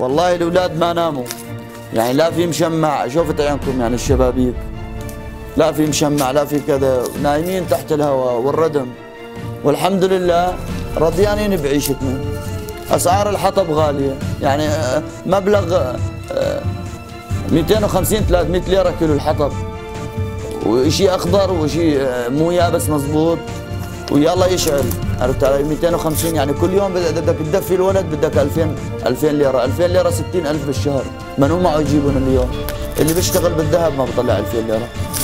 والله الاولاد ما ناموا، يعني لا في مشمع، شوفت عينكم يعني الشبابيك، لا في مشمع لا في كذا، نايمين تحت الهواء والردم، والحمد لله رضيانين بعيشتنا. اسعار الحطب غاليه، يعني مبلغ 250 300 ليره كيلو الحطب، وشيء اخضر وشيء مو يابس مضبوط ويلا يشعل، عرفت علي؟ 250 يعني كل يوم بدك تدفي الولد بدك 2000 ليره، 2000 ليره 60,000 بالشهر، من هو معه يجيبون اليوم؟ اللي بيشتغل بالذهب ما بطلع 2000 ليره.